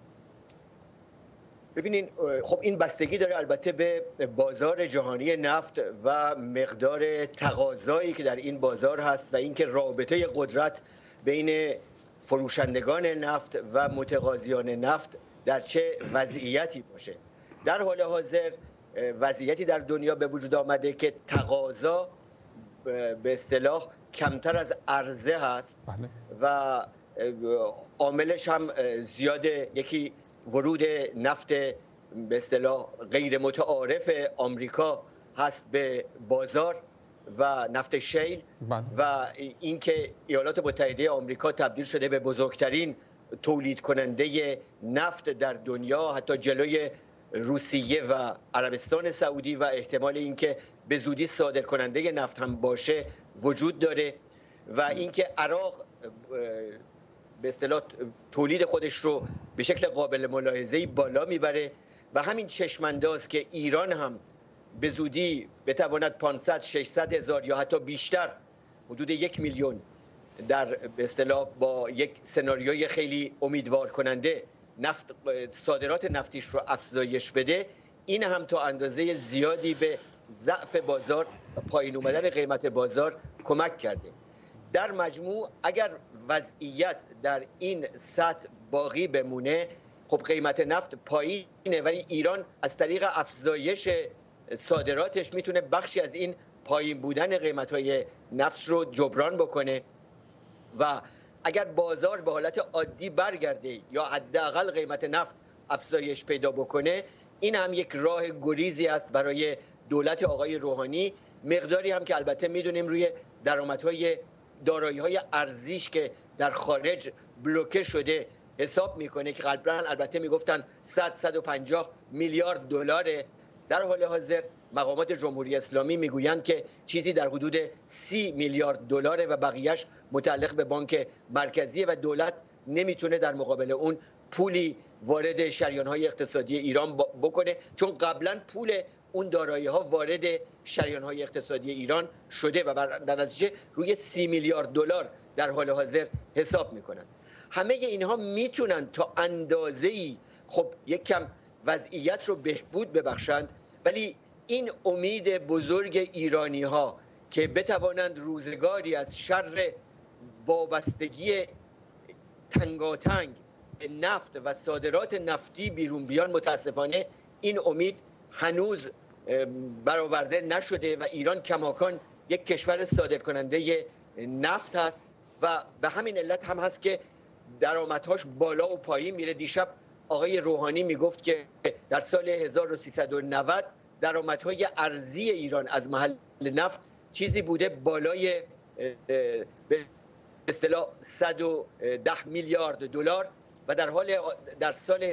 B: ببینین، خب این بستگی داره البته به بازار جهانی نفت و مقدار تقاضایی که در این بازار هست و اینکه رابطه قدرت بین فروشندگان نفت و متقاضیان نفت در چه وضعیتی باشه. در حال حاضر وضعیتی در دنیا به وجود آمده که تقاضا به اصطلاح کمتر از عرضه هست و عاملش هم زیاده. یکی ورود نفت به اصطلاح غیر متعارف آمریکا هست به بازار و نفت شیل و اینکه ایالات متحده آمریکا تبدیل شده به بزرگترین تولید کننده نفت در دنیا، حتی جلوی روسیه و عربستان سعودی و احتمال اینکه به زودی صادر کننده نفت هم باشه وجود داره و اینکه عراق به اصطلاح تولید خودش رو به شکل قابل ملاحظه‌ای بالا میبره و همین چشمانداز که ایران هم به زودی بتواند 500 600 هزار یا حتی بیشتر حدود 1 میلیون در به اصطلاح با یک سناریوی خیلی امیدوار کننده صادرات نفتیش رو افزایش بده، این هم تا اندازه زیادی به ضعف بازار و پایین اومدن قیمت بازار کمک کرده. در مجموع اگر وضعیت در این سطح باقی بمونه، خب قیمت نفت پایینه، ولی ایران از طریق افزایش صادراتش میتونه بخشی از این پایین بودن قیمت‌های نفت رو جبران بکنه و اگر بازار به حالت عادی برگرده یا حداقل قیمت نفت افزایش پیدا بکنه، این هم یک راه گریزی است برای دولت آقای روحانی. مقداری هم که البته میدونیم روی درآمدهای دارایی‌های ارزیش که در خارج بلوکه شده حساب میکنه که قبلا البته میگفتن 100-150 میلیارد دلاره. در حال حاضر مقامات جمهوری اسلامی میگویند که چیزی در حدود 30 میلیارد دلاره و بقیهش متعلق به بانک مرکزی و دولت نمیتونه در مقابل اون پولی وارد شریان‌های اقتصادی ایران بکنه، چون قبلا پول اون دارایی‌ها وارد شریان‌های اقتصادی ایران شده و در نتیجه روی 30 میلیارد دلار در حال حاضر حساب میکنن. همه اینها میتونن تا اندازه‌ای خب یک کم وضعیت رو بهبود ببخشند، ولی این امید بزرگ ایرانی‌ها که بتوانند روزگاری از شر وابستگی تنگاتنگ به نفت و صادرات نفتی بیرون بیان، متاسفانه این امید هنوز برآورده نشده و ایران کماکان یک کشور صادر کننده نفت هست و به همین علت هم هست که درآمدهاش بالا و پایین میره. دیشب آقای روحانی میگفت که در سال 1390 درآمدهای ارزی ایران از محل نفت چیزی بوده بالای به اصطلاح 110 میلیارد دلار و در حال در سال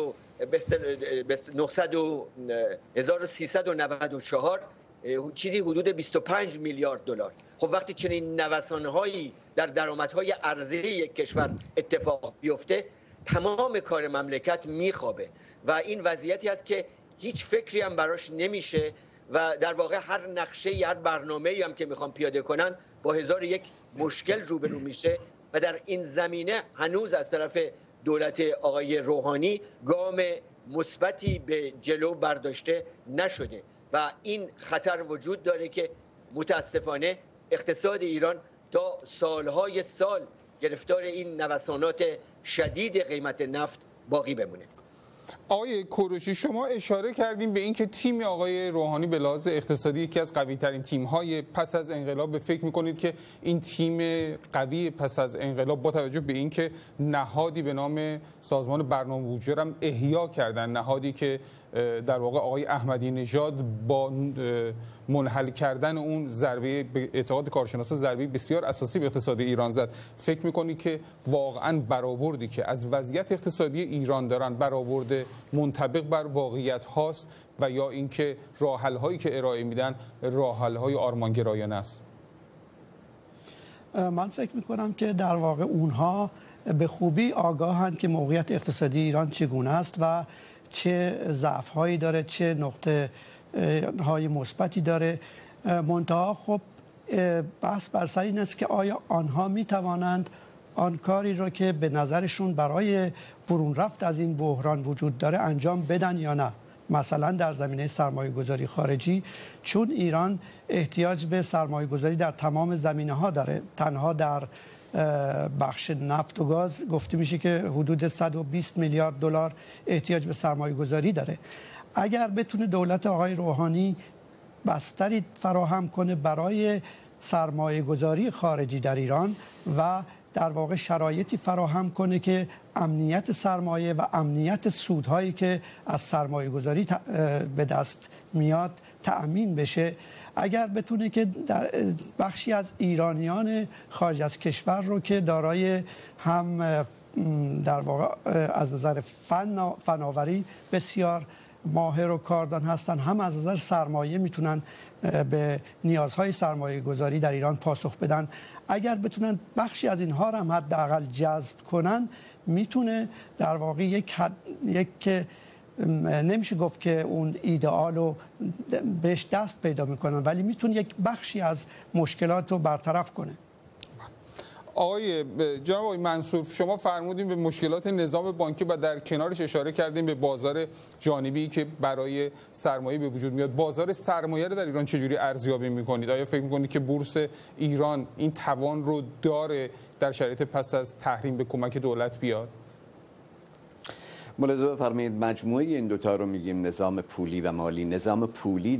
B: 1394 چیزی حدود 25 میلیارد دلار. خب وقتی چنین نوسان‌هایی در درآمدهای ارزی یک کشور اتفاق بیفته، تمام کار مملکت میخوابه و این وضعیتی است که هیچ فکری هم براش نمیشه و در واقع هر نقشه، هر برنامه‌ای هم که میخوان پیاده کنن با هزار یک مشکل روبرو میشه و در این زمینه هنوز از طرف دولت آقای روحانی گام مثبتی به جلو برداشته نشده و این خطر وجود داره که متاسفانه اقتصاد ایران تا سالهای سال گرفتار این نوسانات شدید قیمت نفت باقی بمونه.
A: آقای کوروشی، شما اشاره کردیم به اینکه تیم آقای روحانی به لحاظ اقتصادی یکی از قوی‌ترین تیم‌های پس از انقلاب. فکر می‌کنید که این تیم قوی پس از انقلاب با توجه به اینکه نهادی به نام سازمان برنامه بودجه هم احیا کردن، نهادی که در واقع آقای احمدی نژاد با منحل کردن اون ضربه به اعتقاد کارشناسان ضربه بسیار اساسی به اقتصاد ایران زد، فکر می‌کنید که واقعاً برآوردی که از وضعیت اقتصادی ایران دارن برآورد منطبق بر واقعیت هاست و یا اینکه راه حل‌هایی که ارائه میدن راه حل‌های آرمانگرایانه است؟
C: من فکر می‌کنم که در واقع اونها به خوبی آگاهند که موقعیت اقتصادی ایران چگونه است و چه ضعف‌هایی داره، چه نقطه‌های مثبتی داره. منتها خب بحث بر سر این است که آیا آنها می‌توانند آن کاری را که به نظرشون برای برون رفت از این بحران وجود داره انجام بدن یا نه. مثلا در زمینه سرمایه‌گذاری خارجی، چون ایران احتیاج به سرمایه‌گذاری در تمام زمینه‌ها داره، تنها در بخش نفت و گاز گفته میشه که حدود 120 میلیارد دلار احتیاج به سرمایه‌گذاری داره. اگر بتونه دولت آقای روحانی بستری فراهم کنه برای سرمایه‌گذاری خارجی در ایران و در واقع شرایطی فراهم کنه که امنیت سرمایه و امنیت سودهایی که از سرمایه‌گذاری به دست میاد تأمین بشه، اگر بتونه که بخشی از ایرانیان خارج از کشور رو که دارای هم در واقع از نظر فناوری بسیار ماهر و کاردان هستن، هم از نظر سرمایه میتونن به نیازهای سرمایه گذاری در ایران پاسخ بدن، اگر بتونن بخشی از اینها رو هم حداقل جذب کنن، میتونه در واقع یک نمیشه گفت که اون ایدئال رو بهش دست پیدا میکنن، ولی میتونه یک بخشی از مشکلات رو برطرف کنه.
A: جناب آقای منصور، شما فرمودین به مشکلات نظام بانکی و در کنارش اشاره کردیم به بازار جانبی که برای سرمایه به وجود میاد. بازار سرمایه رو در ایران چجوری ارزیابی میکنید؟ آیا فکر میکنید که بورس ایران این توان رو داره در شرایط پس از تحریم به کمک دولت بیاد؟
D: ملاحظه بفرمایید، مجموعه این دوتا رو میگیم نظام پولی و مالی. نظام پولی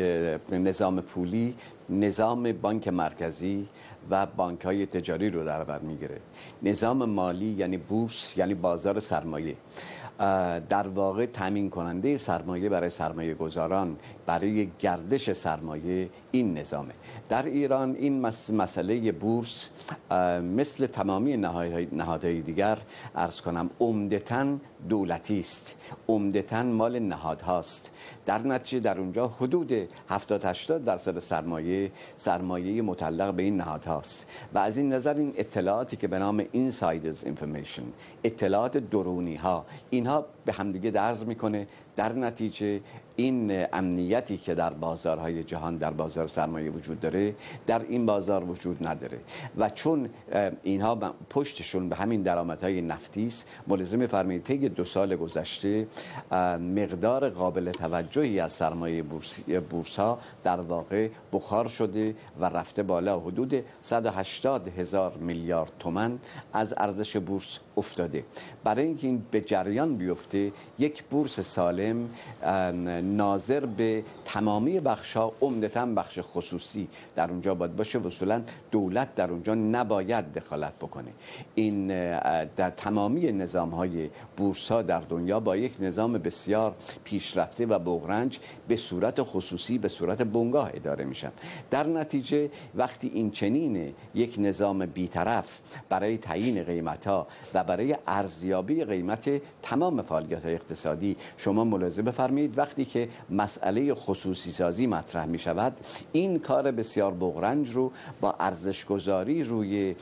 D: نظام بانک مرکزی و بانک‌های تجاری رو در بر میگیره. نظام مالی یعنی بورس، یعنی بازار سرمایه، در واقع تامین کننده سرمایه برای سرمایه گذاران، برای گردش سرمایه این نظامه. در ایران این مسئله بورس مثل تمامی نهادهای دیگر عرض کنم عمدتاً دولتی است، عمدتاً مال نهادهاست. در نتیجه در اونجا حدود 70-80% سرمایه متعلق به این نهادهاست و از این نظر این اطلاعاتی که به نام insiders information، اطلاعات درونی ها، اینها به همدیگه درز میکنه. در نتیجه این امنیتی که در بازارهای جهان، در بازار سرمایه وجود داره، در این بازار وجود نداره و چون اینها پشتشون به همین درآمدهای نفتی است، ملاحظه می‌فرمایید طی 2 سال گذشته مقدار قابل توجهی از سرمایه بورس‌ها در واقع بخار شده و رفته بالا. حدود 180,000 میلیارد تومان از ارزش بورس افتاده. برای اینکه این به جریان بیفته، یک بورس سالم ناظر به تمامی بخش‌ها، عمدتاً بخش خصوصی در اونجا باید باشه. اصولاً دولت در اونجا نباید دخالت بکنه. این در تمامی نظام‌های بورس‌ها در دنیا با یک نظام بسیار پیشرفته و بغرنج به صورت خصوصی، به صورت بنگاه اداره میشن. در نتیجه وقتی این چنین یک نظام بی‌طرف برای تعیین قیمت‌ها و برای ارزیابی قیمت تمام فعالیت‌های اقتصادی، شما ملاحظه بفرمایید وقتی که مسئله خصوصی سازی مطرح می شود، این کار بسیار بغرنج رو با ارزش‌گذاری روی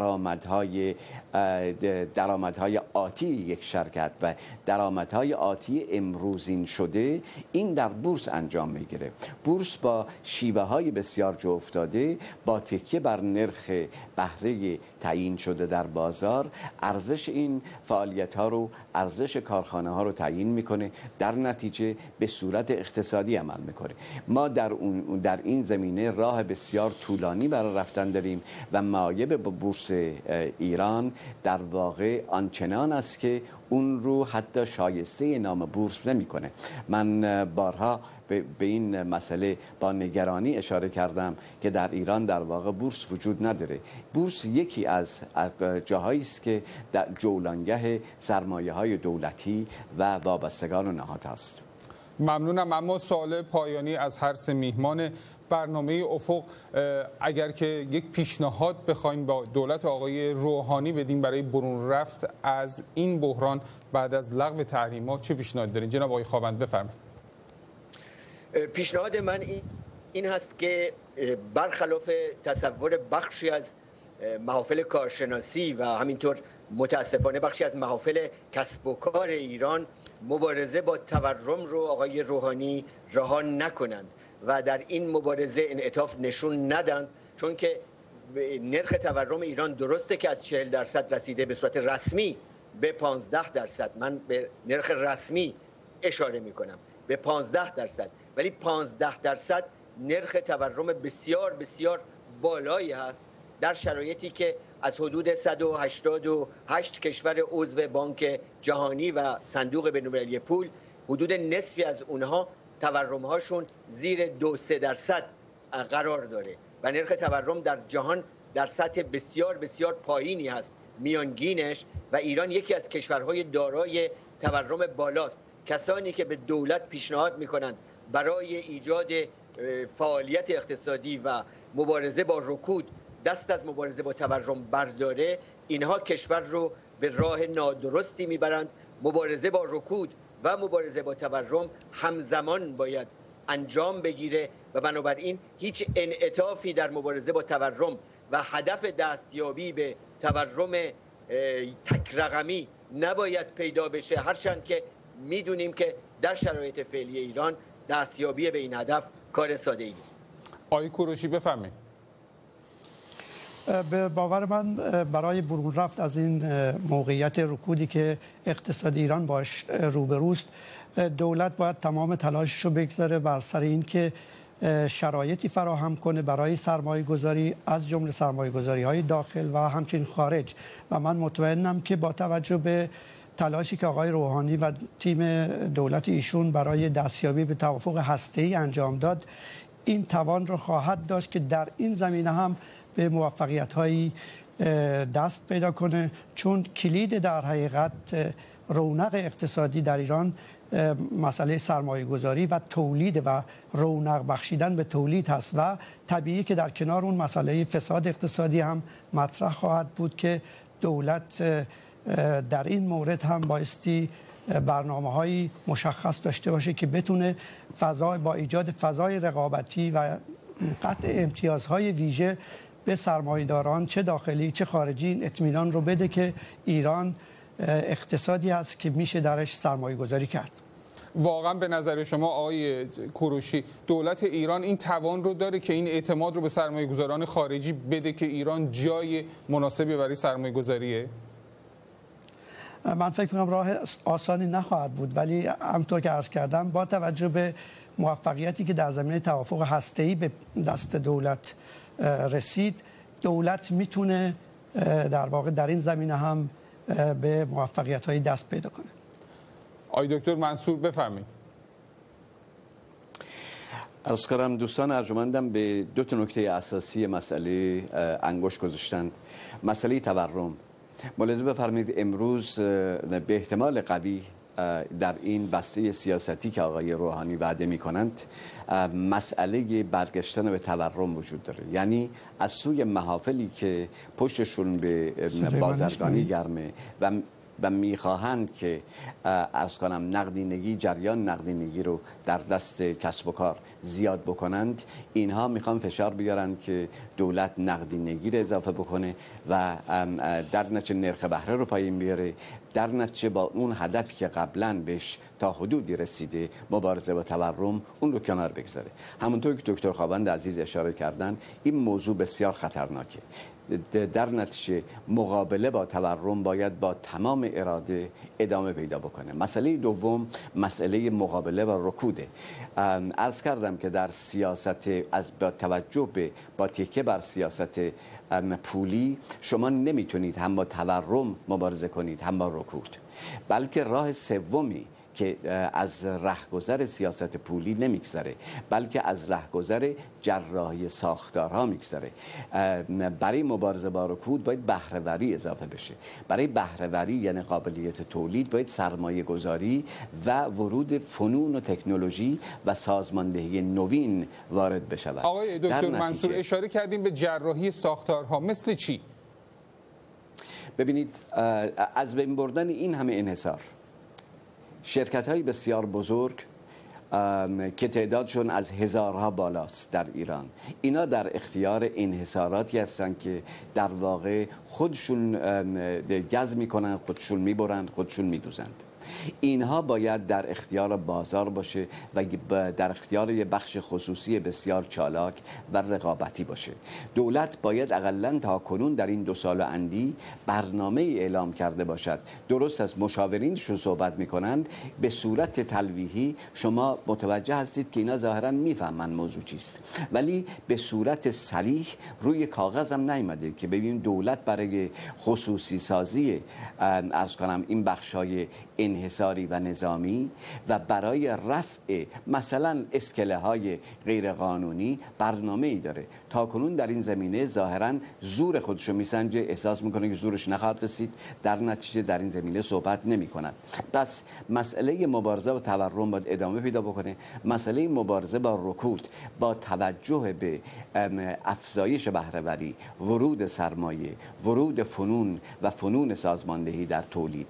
D: درآمدهای آتی یک شرکت و درآمدهای آتی امروزین شده، این در بورس انجام میگیره. بورس با شیوه‌های بسیار جا افتاده، با تکیه بر نرخ بهره تعیین شده در بازار، ارزش این فعالیت‌ها رو، ارزش کارخانه‌ها رو تعیین میکنه، در نتیجه به صورت اقتصادی عمل میکنه. ما در این زمینه راه بسیار طولانی برای رفتن داریم و معایب بورس ایران در واقع آنچنان است که اون رو حتی شایسته نام بورس نمیکنه. من بارها به این مسئله با نگرانی اشاره کردم که در ایران در واقع بورس وجود نداره. بورس یکی از جاهایی است که در جولانگه سرمایه‌های دولتی و وابستگان نهاد است.
A: ممنونم. اما سوال پایانی از هر سه میهمان برنامه افق، اگر که یک پیشنهاد بخوایم با دولت آقای روحانی بدیم برای برون رفت از این بحران بعد از لغو تحریم‌ها، چه پیشنهادی دارین جناب آقای خاوند؟ بفرمایید.
B: پیشنهاد من این هست که برخلاف تصور بخشی از محافل کارشناسی و همینطور متاسفانه بخشی از محافل کسب و کار ایران، مبارزه با تورم رو آقای روحانی رها نکنند و در این مبارزه انعطاف نشون ندن، چون که نرخ تورم ایران درسته که از 40% رسیده به صورت رسمی به 15%. من به نرخ رسمی اشاره میکنم، به 15%، ولی 15% نرخ تورم بسیار بسیار بالایی هست در شرایطی که از حدود 188 کشور عضو بانک جهانی و صندوق بین‌المللی پول، حدود نصفی از اونها تورم‌هاشون زیر 2-3% قرار داره و نرخ تورم در جهان در سطح بسیار بسیار پایینی هست میانگینش، و ایران یکی از کشورهای دارای تورم بالاست. کسانی که به دولت پیشنهاد میکنند برای ایجاد فعالیت اقتصادی و مبارزه با رکود دست از مبارزه با تورم برداره، اینها کشور رو به راه نادرستی میبرند. مبارزه با رکود و مبارزه با تورم همزمان باید انجام بگیره و بنابراین هیچ انعطافی در مبارزه با تورم و هدف دستیابی به تورم تک رقمی نباید پیدا بشه، هرچند که میدونیم که در شرایط فعلی ایران دستیابی به این هدف کار ساده ای نیست.
A: آقای کوروشی بفرمایید.
C: به باور من برای برون رفت از این موقعیت رکودی که اقتصاد ایران باش روبروست، دولت باید تمام تلاشش رو بگذاره بر سر این که شرایطی فراهم کنه برای سرمایه گذاری، از جمله سرمایه گذاری های داخل و همچنین خارج. و من مطمئنم که با توجه به تلاشی که آقای روحانی و تیم دولت ایشون برای دستیابی به توافق هسته‌ای انجام داد، این توان رو خواهد داشت که در این زمینه هم به موفقیت‌هایی دست پیدا کنه، چون کلید در حقیقت رونق اقتصادی در ایران مسئله سرمایه گذاری و تولید و رونق بخشیدن به تولید هست و طبیعی که در کنار اون مسئله فساد اقتصادی هم مطرح خواهد بود که دولت در این مورد هم بایستی برنامه‌های مشخص داشته باشه که بتونه با ایجاد فضای رقابتی و قطع امتیازهای ویژه به سرمایه‌داران چه داخلی چه خارجی این اطمینان رو بده که ایران اقتصادی است که میشه درش سرمایه گذاری کرد.
A: واقعا به نظر شما آقای کوروشی دولت ایران این توان رو داره که این اعتماد رو به سرمایه گذاران خارجی بده که ایران جای مناسبی برای سرمایه گذاریه؟
C: من فکر می‌کنم راه آسانی نخواهد بود، ولی همونطور که عرض کردم با توجه به موفقیتی که در زمینه توافق هسته‌ای به دست دولت رسید، دولت میتونه در واقع در این زمینه هم به موفقیت‌های دست پیدا کنه.
A: آقای دکتر منصور بفرمایید.
D: عرض کنم دوستان ارجمندم به دو تا نکته اساسی مسئله انگشت گذاشتن. مسئله تورم. ملاحظه بفرمایید امروز به احتمال قوی در این بسته سیاستی که آقای روحانی وعده می‌کنند مسئله برگشتن به تورم وجود داره. یعنی از سوی محافلی که پشتشون به بازرگانی گرمه و میخواهند که عرض کنم نقدینگی، جریان نقدینگی رو در دست کسب و کار زیاد بکنند، اینها میخوان فشار بیارند که دولت نقدینگی رو اضافه بکنه و در نتیجه نرخ بهره رو پایین بیاره، در نتیجه با اون هدفی که قبلا بهش تا حدودی رسیده مبارزه با تورم اون رو کنار بگذاره. همونطور که دکتر خاوند عزیز اشاره کردن این موضوع بسیار خطرناکه. در نتیجه مقابله با تورم باید با تمام اراده ادامه پیدا بکنه. مسئله دوم مسئله مقابله با رکوده. عرض کردم که در سیاست با توجه به با تکیه بر سیاست پولی شما نمیتونید هم با تورم مبارزه کنید هم با رکود، بلکه راه سومی که از رهگذر سیاست پولی نمیگذره بلکه از رهگذر جراحی ساختارها میگذره. برای مبارزه با رکود باید بهره‌وری اضافه بشه. برای بهره‌وری یعنی قابلیت تولید باید سرمایه گذاری و ورود فنون و تکنولوژی و سازماندهی نوین وارد بشود.
A: آقای دکتر منصور اشاره کردیم به جراحی ساختارها، مثل چی؟
D: ببینید از بین بردن این همه انحصار، شرکت‌های بسیار بزرگ که تعدادشون از هزارها بالاست در ایران، اینا در اختیار انحصاراتی هستن که در واقع خودشون گز میکنن، خودشون میبرن، خودشون میدوزند. اینها باید در اختیار بازار باشه و در اختیار یه بخش خصوصی بسیار چالاک و رقابتی باشه. دولت باید اقلاً تا کنون در این 2 سال و اندی برنامه اعلام کرده باشد. درست از مشاورینشون صحبت میکنند به صورت تلویحی، شما متوجه هستید که اینا ظاهراً میفهمن موضوع چیست، ولی به صورت صریح روی کاغذ هم نیامده که ببینیم دولت برای خصوصی سازی عرض کنم این بخش‌های انحصاری و نظامی و برای رفع مثلا اسکله های غیر قانونی برنامه‌ای داره. تا کنون در این زمینه ظاهراً زور خودشو میسنجه، احساس میکنه که زورش نخواهد رسید، در نتیجه در این زمینه صحبت نمی‌کند. پس مسئله مبارزه با تورم باید ادامه پیدا بکنه. مسئله مبارزه با رکود با توجه به افزایش بهره‌وری، ورود سرمایه، ورود فنون و فنون سازماندهی در تولید،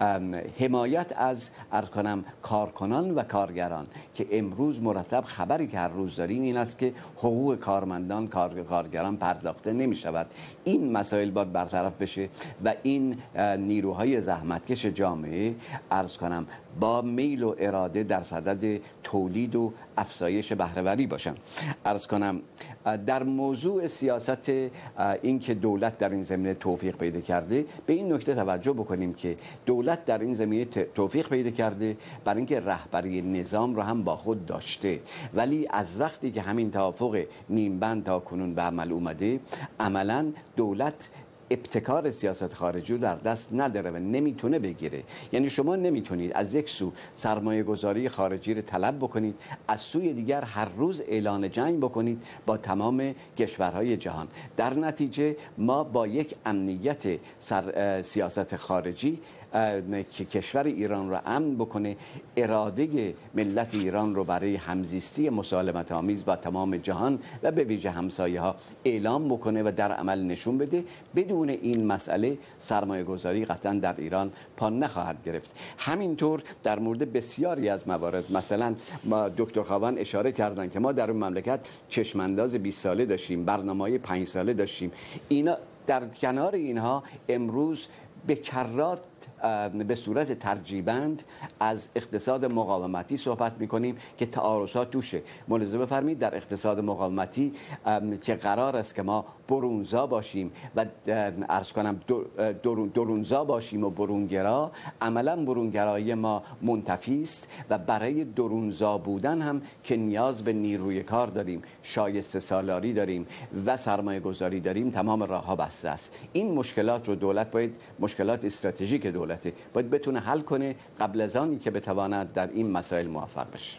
D: حمایت از ارکانم کارکنان و کارگران که امروز مرتب خبری که هر روز داریم این است که حقوق کارمندان کارگران پرداخته نمی شود. این مسائل باید برطرف بشه و این نیروهای زحمتکش جامعه عرض کنم با میل و اراده در صدد تولید و افزایش بهره‌وری باشن. عرض کنم در موضوع سیاست این که دولت در این زمینه توفیق پیدا کرده، به این نکته توجه بکنیم که دولت در این زمینه توفیق پیدا کرده برای اینکه رهبری نظام رو هم با خود داشته، ولی از وقتی که همین توافق نیمبند تا کنون به عمل اومده، عملاً دولت ابتکار سیاست خارجی رو در دست نداره و نمیتونه بگیره. یعنی شما نمیتونید از یک سو سرمایه گذاری خارجی رو طلب بکنید، از سوی دیگر هر روز اعلان جنگ بکنید با تمام کشورهای جهان. در نتیجه ما با یک امنیت سیاست خارجی که کشور ایران را امن بکنه، اراده ملت ایران رو برای همزیستی مسالمت آمیز با تمام جهان و به ویژه همسایه ها اعلام بکنه و در عمل نشون بده، بدون این مسئله سرمایه گذاری قطعا در ایران پا نخواهد گرفت. همینطور در مورد بسیاری از موارد، مثلا ما دکتر خاوند اشاره کردن که ما در اون مملکت چشمانداز 20 ساله داشتیم، برنامه‌های 5 ساله داشتیم. اینا در کنار اینها امروز به کرات به صورت ترجیبند از اقتصاد مقاومتی صحبت می‌کنیم که تعارضات توشه. ملاحظه بفرمایید در اقتصاد مقاومتی که قرار است که ما برونزا باشیم و عرض کنم درونزا باشیم و برونگرا، عملا برونگرایی ما منتفی است و برای درونزا بودن هم که نیاز به نیروی کار داریم، شایسته سالاری داریم و سرمایه گذاری داریم، تمام راه‌ها بسته است. این مشکلات رو دولت باید، مشکلات استراتژیک دولته، باید بتونه حل کنه قبل از آنی که بتواند در این مسائل موفق بشه.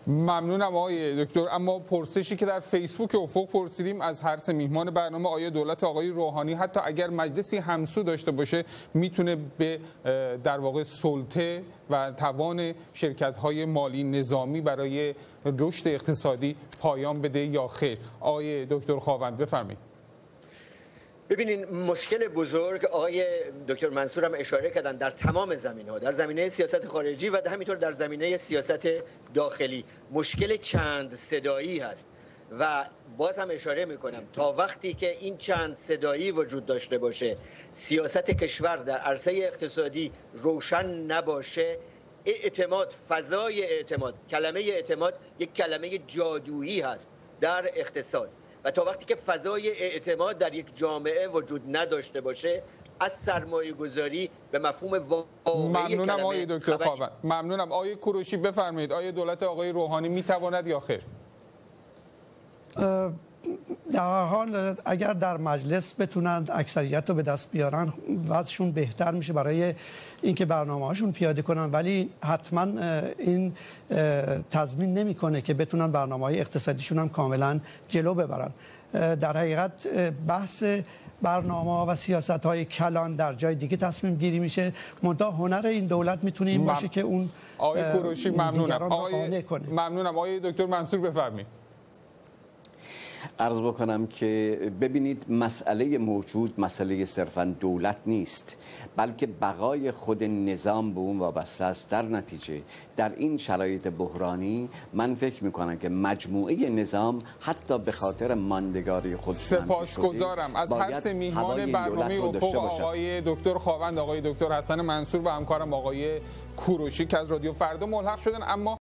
A: ممنونم آقای دکتر. اما پرسشی که در فیسبوک افق پرسیدیم از هر سه میهمان برنامه، آیا دولت آقای روحانی حتی اگر مجلسی همسو داشته باشه میتونه به در واقع سلطه و توان شرکت‌های مالی نظامی برای رشد اقتصادی پایان بده یا خیر؟ آقای دکتر خاوند بفرمایید.
B: ببینین، مشکل بزرگ آقای دکتر منصور هم اشاره کردن در تمام زمینه‌ها، در زمینه سیاست خارجی و همینطور در زمینه سیاست داخلی، مشکل چند صدایی هست و باز هم اشاره میکنم تا وقتی که این چند صدایی وجود داشته باشه، سیاست کشور در عرصه اقتصادی روشن نباشه، اعتماد، فضای اعتماد، کلمه اعتماد یک کلمه جادویی هست در اقتصاد و تا وقتی که فضای اعتماد در یک جامعه وجود نداشته باشه، از سرمایه گذاری به مفهوم واقعی
A: ممنونم
B: کلمه
A: آقای دکتر خاوند. ممنونم. آقای کوروشی بفرمایید، آیا دولت آقای روحانی میتواند یا خیر؟
C: در حال اگر در مجلس بتونن اکثریت رو به دست بیارن وضعشون بهتر میشه برای اینکه برنامه‌هاشون پیاده کنن، ولی حتما این تضمین نمیکنه که بتونن برنامه‌های اقتصادیشون هم کاملا جلو ببرن. در حقیقت بحث برنامه‌ها و سیاست‌های کلان در جای دیگه تصمیم گیری میشه، منتها هنر این دولت میتونه این باشه که اون
A: آقای کوروشی ممنونم.
C: ممنونم.
A: آقای دکتر منصور بفرمایید.
D: عرض بکنم که ببینید، مسئله موجود مسئله صرفاً دولت نیست، بلکه بقای خود نظام به اون وابسته است. در نتیجه در این شرایط بحرانی من فکر میکنم که مجموعه نظام حتی به خاطر ماندگاری خود
A: سپاسگزارم از هر سه میهمان برنامه افق، آقای دکتر خاوند، آقای دکتر حسن منصور و همکارم آقای کوروشی که از رادیو فردا ملحق شدن. اما